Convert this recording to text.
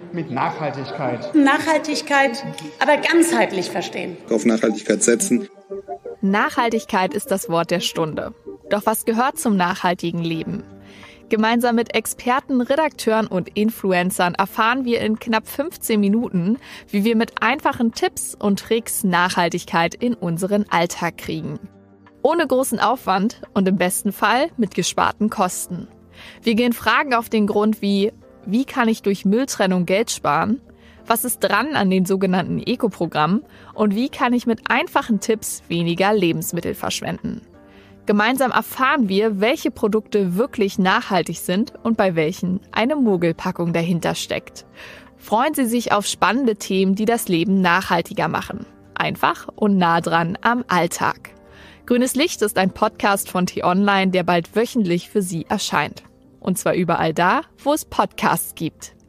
mit Nachhaltigkeit. Nachhaltigkeit, aber ganzheitlich verstehen. Auf Nachhaltigkeit setzen. Nachhaltigkeit ist das Wort der Stunde. Doch was gehört zum nachhaltigen Leben? Gemeinsam mit Experten, Redakteuren und Influencern erfahren wir in knapp 15 Minuten, wie wir mit einfachen Tipps und Tricks Nachhaltigkeit in unseren Alltag kriegen. Ohne großen Aufwand und im besten Fall mit gesparten Kosten. Wir gehen Fragen auf den Grund wie kann ich durch Mülltrennung Geld sparen? Was ist dran an den sogenannten Eco-Programmen? Und wie kann ich mit einfachen Tipps weniger Lebensmittel verschwenden? Gemeinsam erfahren wir, welche Produkte wirklich nachhaltig sind und bei welchen eine Mogelpackung dahinter steckt. Freuen Sie sich auf spannende Themen, die das Leben nachhaltiger machen. Einfach und nah dran am Alltag. Grünes Licht ist ein Podcast von T-Online, der bald wöchentlich für Sie erscheint. Und zwar überall da, wo es Podcasts gibt.